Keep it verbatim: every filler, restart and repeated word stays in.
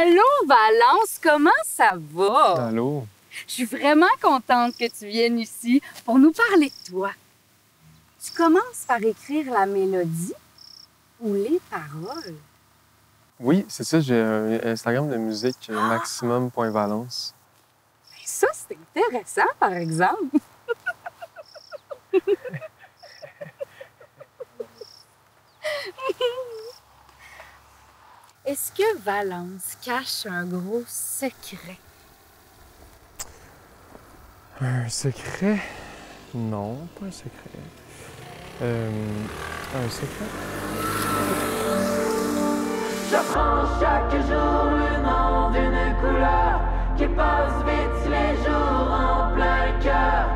Allô, Valence, comment ça va? Allô? Je suis vraiment contente que tu viennes ici pour nous parler de toi. Tu commences par écrire la mélodie ou les paroles? Oui, c'est ça, j'ai un Instagram de musique, ah! maximum point valence. Ça, c'est intéressant, par exemple. Est-ce que Valence cache un gros secret? Un secret? Non, pas un secret. Euh, un secret? J'apprends chaque jour le nom d'une couleur qui passe vite les jours en plein cœur.